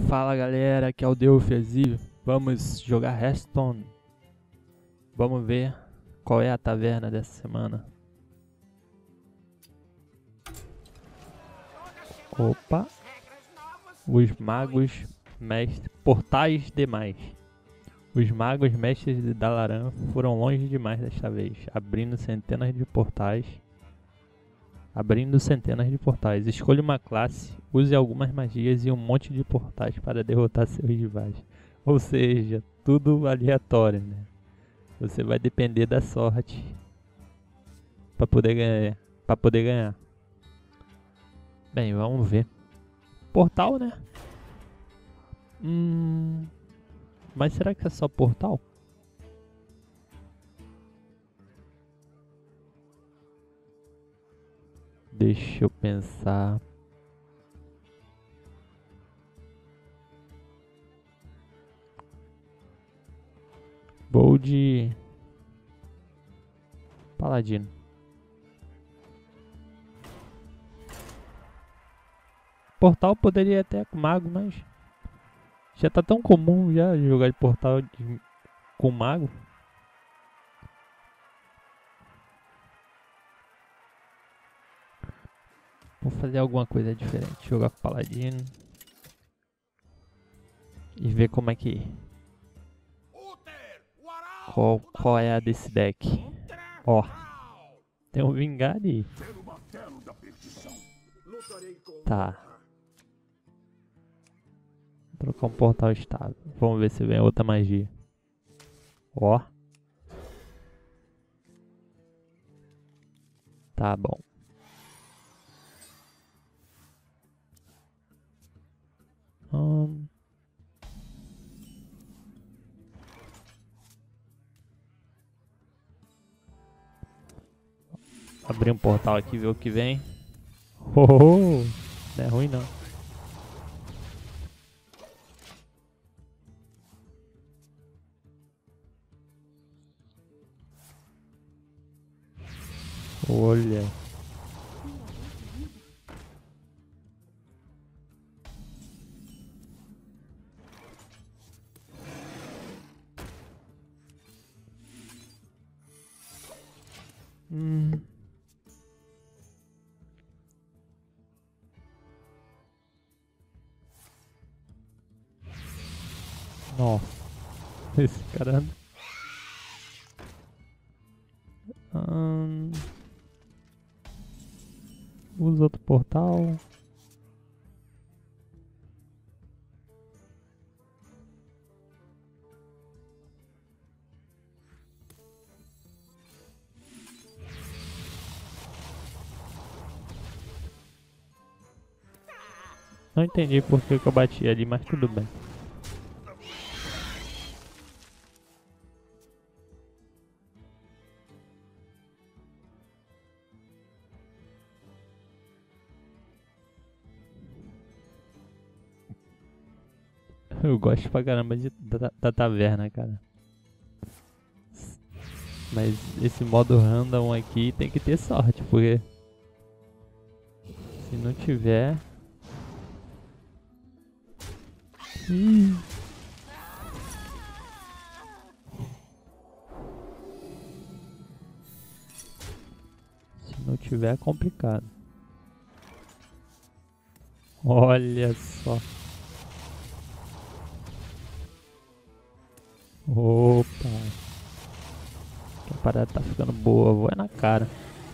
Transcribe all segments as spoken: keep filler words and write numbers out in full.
Fala galera, aqui é o Delphias e vamos jogar Hearthstone. Vamos ver qual é a taverna dessa semana. Opa! Os magos mestres, portais demais. Os magos mestres de Dalaran foram longe demais desta vez, abrindo centenas de portais. Abrindo centenas de portais. Escolha uma classe, use algumas magias e um monte de portais para derrotar seus rivais. Ou seja, tudo aleatório, né? Você vai depender da sorte para poder ganhar, para poder ganhar. Bem, vamos ver. Portal, né? Hum, mas será que é só portal? Deixa eu pensar. Vou de Paladino. Portal poderia até com mago, mas já tá tão comum já jogar de portal de, com mago. Vou fazer alguma coisa diferente, jogar com paladino e ver como é que qual, qual é a desse deck. Ó, tem um Vingade. Tá. Vou trocar um portal estável. Vamos ver se vem outra magia. Ó. Tá bom. Hum. Abrir um portal aqui e ver o que vem. Oh, não é ruim não. Olha. Hum. Nossa. Esse cara. Hum. Usa outro portal. Não entendi por que, que eu bati ali, mas tudo bem. Eu gosto pra caramba de, da, da taverna, cara. Mas esse modo random aqui tem que ter sorte, porque se não tiver... Ih. Se não tiver é complicado. Olha só. Opa. A parada tá ficando boa, vou é na cara.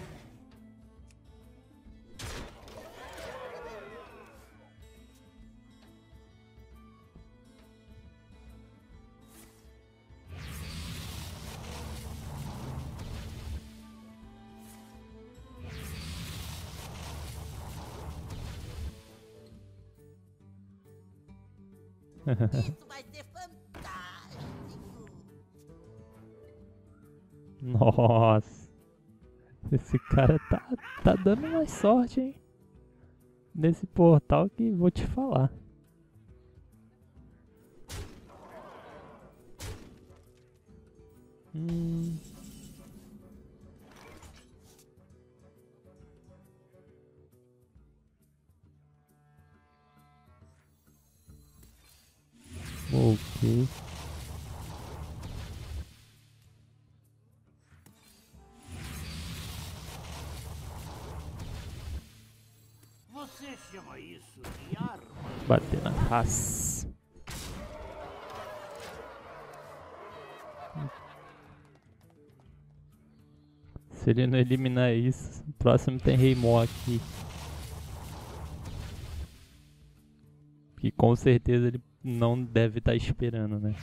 Isso vai ser fantástico. Nossa. Esse cara tá, tá dando mais sorte, hein? Nesse portal que vou te falar. Hum. Ok. Você chama isso de arma? Bater na raça. Se ele não eliminar isso, o próximo tem Rei Mo aqui. Que com certeza ele não deve estar esperando, né?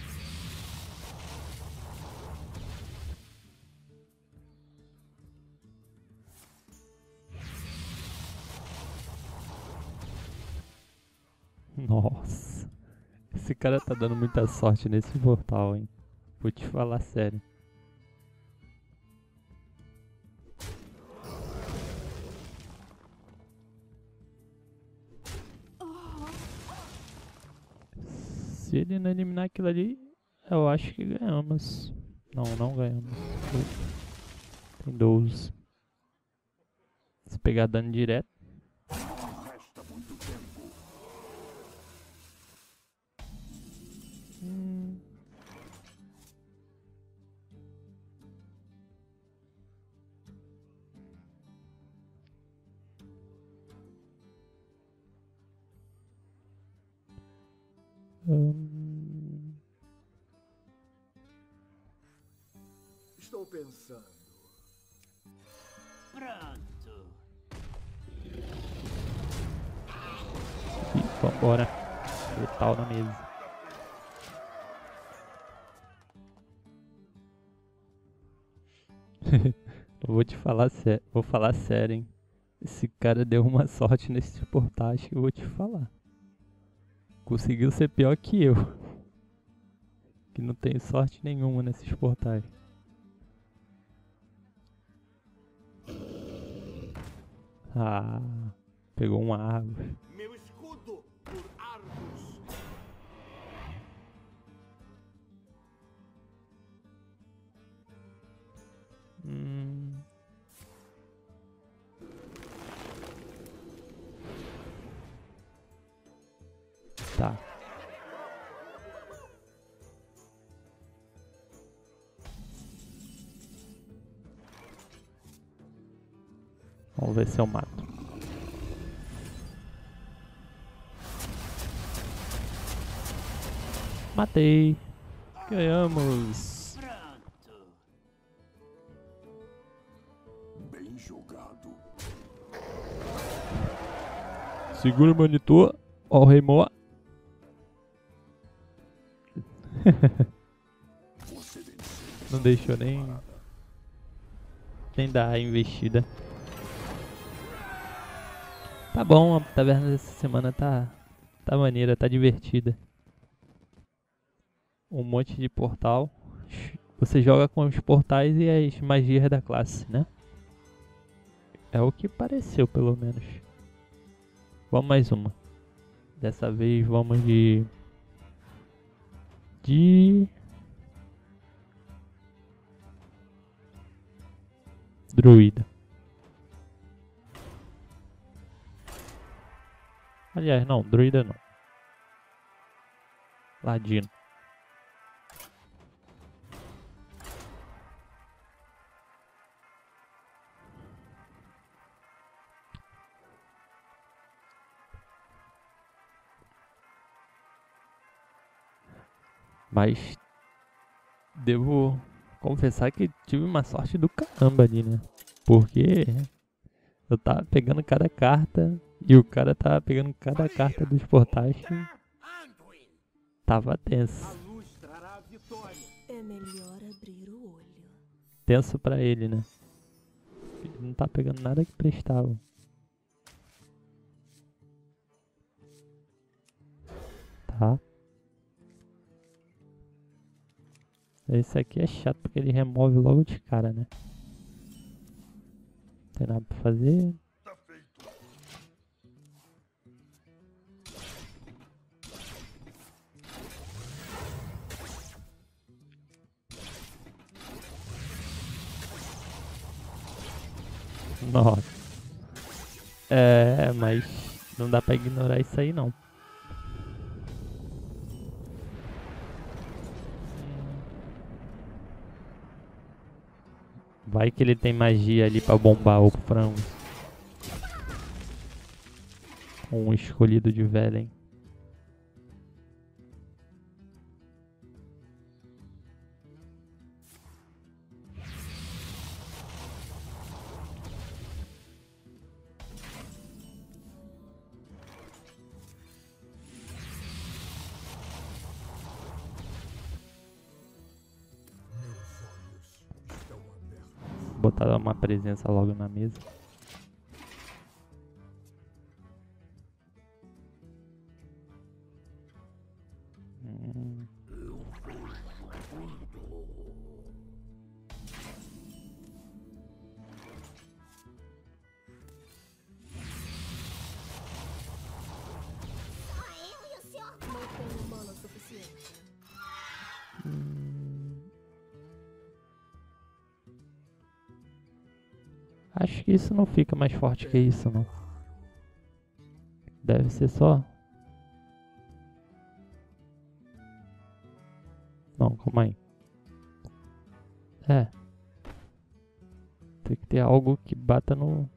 Nossa. Esse cara tá dando muita sorte nesse portal, hein? Vou te falar sério. Se ele não eliminar aquilo ali, eu acho que ganhamos. Não, não ganhamos. Tem doze. Se pegar dano direto. Hum. Hum. Estou pensando. Pronto. E vambora. Letal na mesa. Eu vou te falar sério. Vou falar sério, hein. Esse cara deu uma sorte nesses portais que eu vou te falar. Conseguiu ser pior que eu. Que não tem sorte nenhuma nesses portais. Ah, pegou uma árvore. Meu escudo por Argos. Hum. Tá. Vamos ver se eu mato. Matei. Ganhamos. Pronto. Bem jogado. Segura o monitor. Ó o Rei Mo. Você venceu. Não deixou nem nem dar a investida. Tá bom, a taverna dessa semana tá tá maneira, tá divertida. Um monte de portal. Você joga com os portais e as magias da classe, né? É o que pareceu, pelo menos. Vamos mais uma. Dessa vez vamos de de druida. Aliás, não, druida não. Ladino. Mas devo confessar que tive uma sorte do caramba ali, né? Porque eu tava pegando cada carta e o cara tava pegando cada carta dos portais que Anduin. tava tenso. A luz trará a vitória. É melhor abrir o olho. Tenso pra ele, né? Ele não tá pegando nada que prestava. Tá. Esse aqui é chato porque ele remove logo de cara, né? Não tem nada pra fazer. Tá feito. Nossa. É, mas não dá pra ignorar isso aí não. Vai que ele tem magia ali pra bombar o frango. Um escolhido de Velen. Botar uma presença logo na mesa. Hum. Não tenho mana suficiente. Hum. Acho que isso não fica mais forte que isso, não. Deve ser só. Não, calma aí. É. Tem que ter algo que bata no...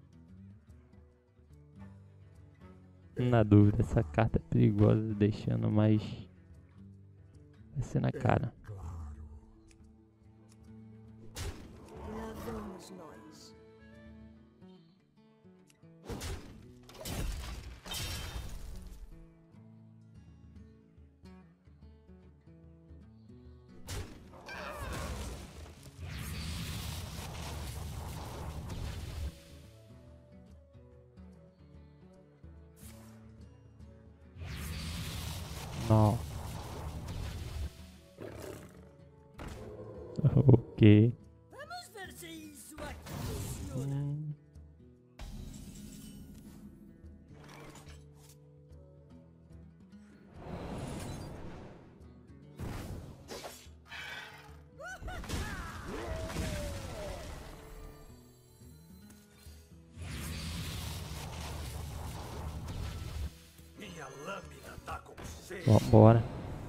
Na dúvida, essa carta é perigosa, deixando mais... Vai ser na cara. Lá vamos nós. Não. Ok. Vamos ver se isso aqui funciona. Hum. Minha lâmina tá com sede. Vambora.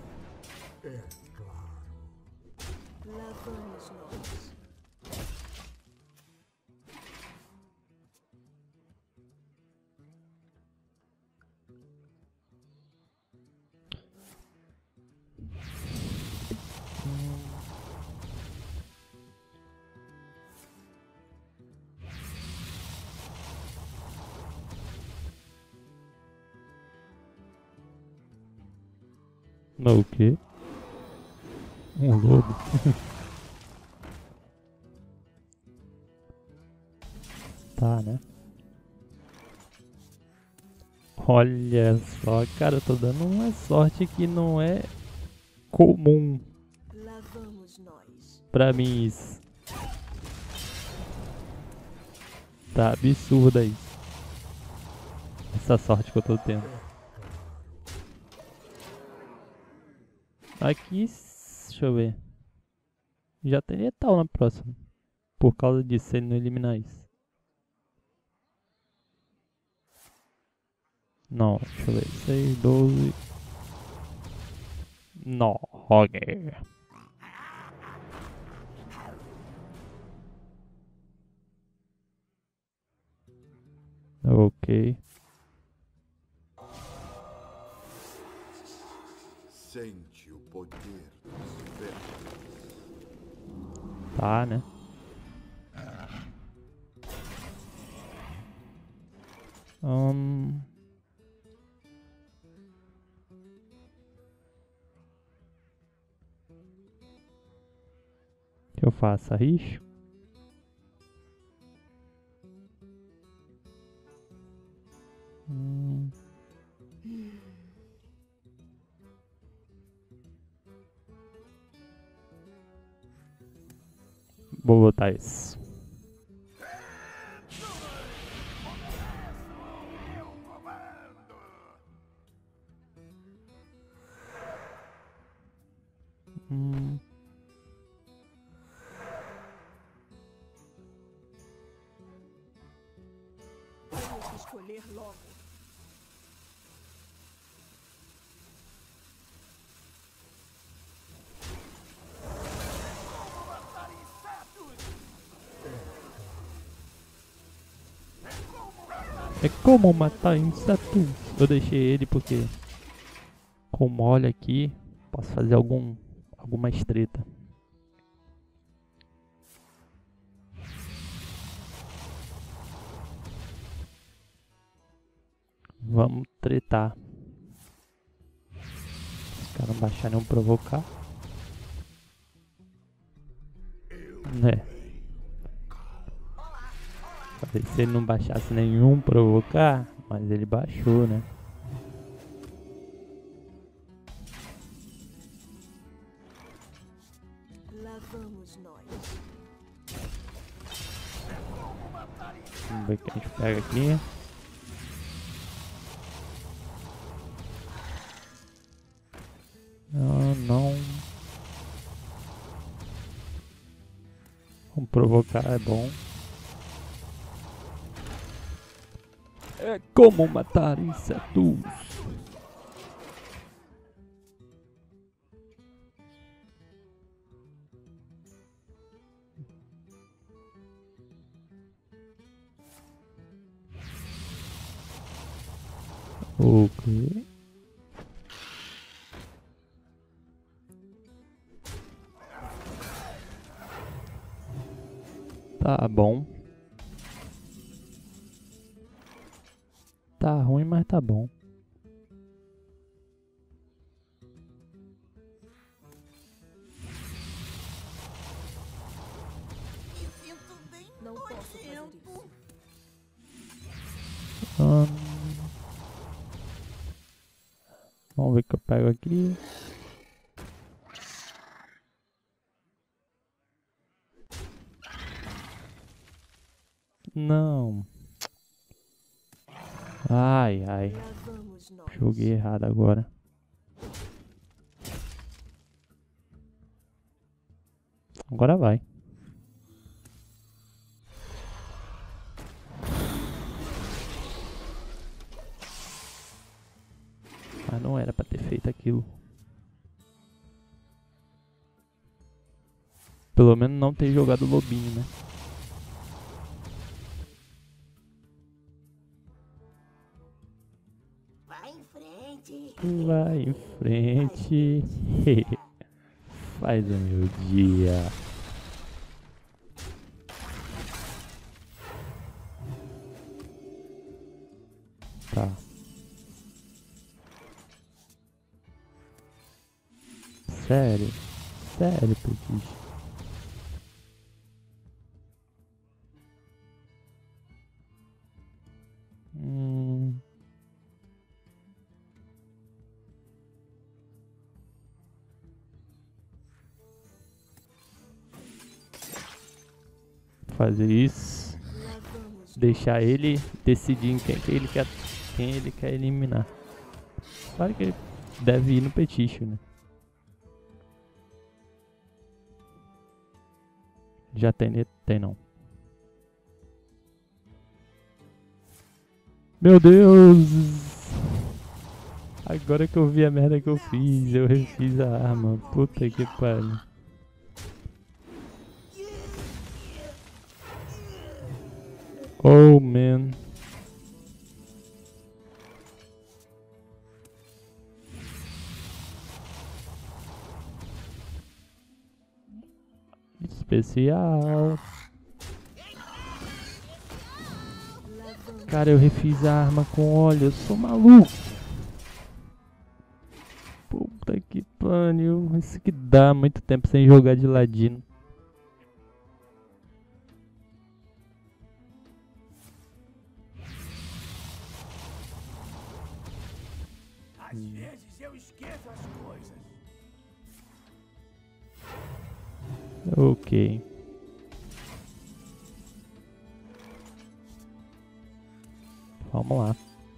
Lá vamos nós. Não, o quê? Um lobo. Tá, né? Olha só, cara, eu tô dando uma sorte que não é comum Lá vamos nós. pra mim isso. Tá absurda isso. Essa sorte que eu tô tendo. Aqui, deixa eu ver. Já tem letal na próxima. Por causa disso, se ele não eliminar isso. Não, deixa eu ver. seis, doze. Não, ok. Ok. Sente o poder dos verdes. Tá, né? Hum... O que eu faço? Arrisco? Hum... Vou botar isso. Hum... Temos que escolher logo. É como matar inseto. Eu deixei ele porque, como olha aqui, posso fazer algum alguma estreita. Vamos tretar. Os caras não baixarem um provocar. Né? Talvez se ele não baixasse nenhum provocar, mas ele baixou, né? Lá vamos nós. Vamos ver o que a gente pega aqui. Ah, não. Vamos provocar, é bom. É como matar insetos. Ok. Tá bom. Tá ruim, mas tá bom. Me sinto bem Não posso fazer nojento. Hum. Vamos ver o que eu pego aqui. Não. Ai, ai. Lá vamos nós. Joguei errado agora. Agora vai. Mas não era pra ter feito aquilo. Pelo menos não ter jogado lobinho, né? Vai em frente. Vai em frente. Faz o meu dia. Tá. Sério? Sério, Petit? Hum... Fazer isso, Lá vamos deixar ele decidir em quem que ele quer, quem ele quer eliminar. Claro que ele deve ir no Peticho, né? Já tem, ne- tem não. Meu Deus! Agora que eu vi a merda que eu fiz, eu refiz a arma. Puta que pariu. Oh, man. Especial. Cara, eu refiz a arma com óleo, eu sou maluco. Puta que pariu. Isso que dá muito tempo sem jogar de ladino. Às vezes eu esqueço as coisas. Ok. Vamos lá.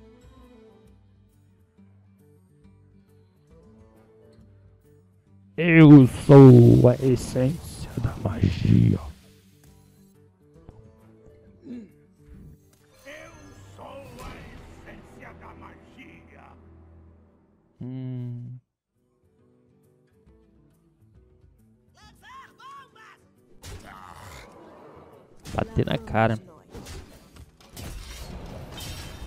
Eu sou a essência da magia. Eu sou a essência da magia. Hum. Bater na cara. nós.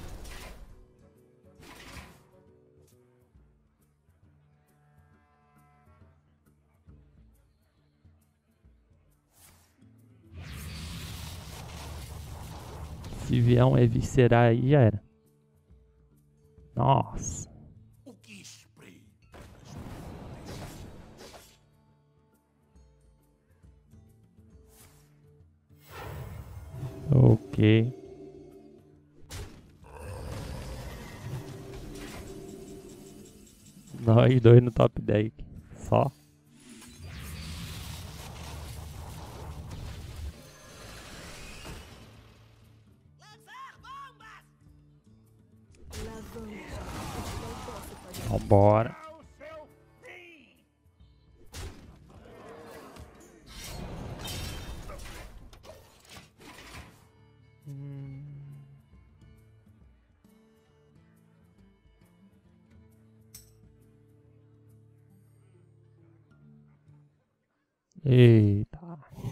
Se vier um eviscerar aí, já era. Nossa. O que espreita? Ok. Nós dois no top dez. Só. Lá vamos nós. Não posso fazer. Vambora. Ao seu fim! Eita.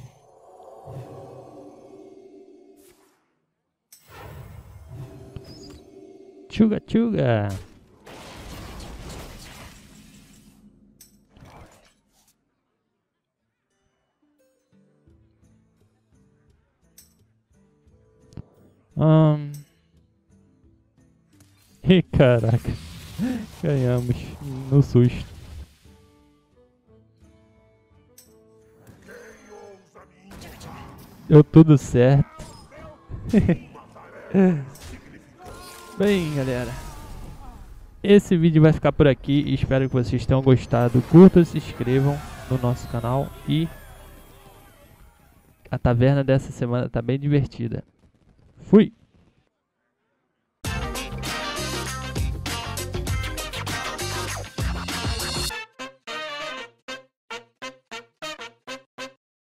Tchuga, tchuga. Hum. Ih, caraca. Ganhamos no susto. Quem ousa me imitar? Deu tudo certo. Bem, galera, esse vídeo vai ficar por aqui. Espero que vocês tenham gostado. Curtam, se inscrevam no nosso canal. E a taverna dessa semana tá bem divertida. Fui!